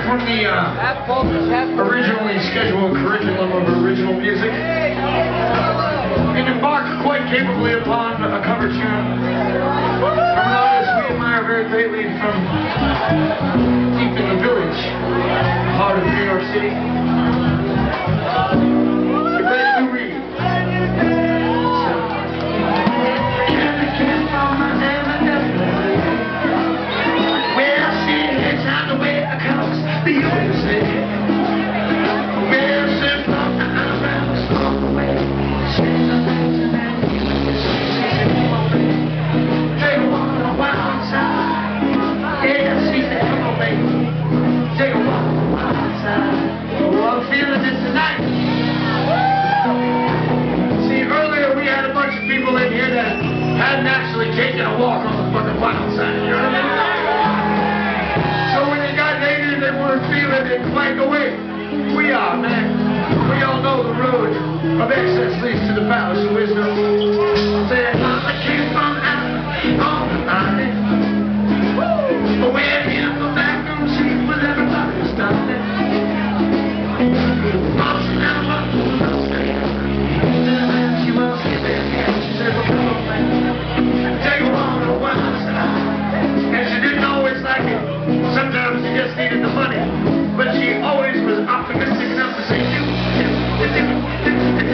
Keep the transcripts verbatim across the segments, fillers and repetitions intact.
from the uh, originally scheduled curriculum of original music and embark quite capably upon a cover tune from an artist we admire very greatly from deep in the village, heart of New York City. The great Lou Reed. Hadn't actually taken a walk on the fucking wild side, you know what I mean? So when they got negative, they weren't feeling it, clank away. We are, man. We all know the road of excess leads to the palace of wisdom. Say, I came from out on the line. But we're in the back room seat with everybody stopping. Marching down the road, she was giving me, she said, well, come on, man. Sometimes she just needed the money, but she always was optimistic enough to say, do, do, do, do,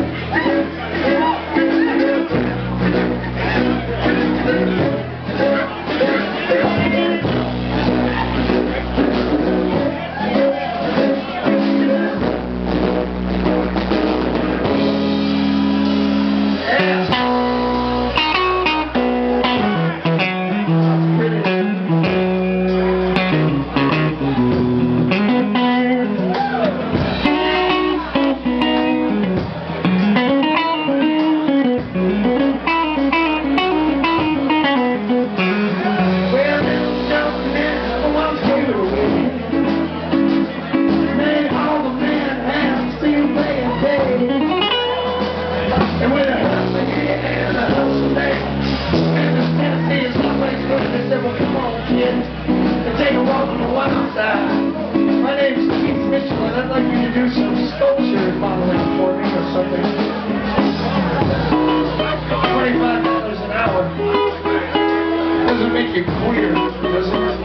I'd like you to do some sculpture modeling for me or something. twenty-five dollars an hour. Doesn't make you queer, does it?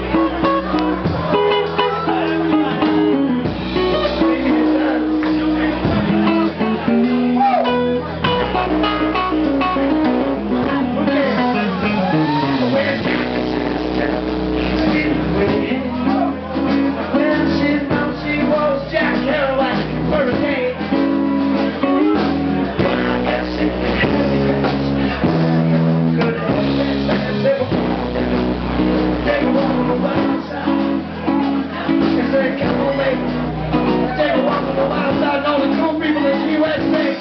Take a walk on the wild side, and all the cool people in the U S A.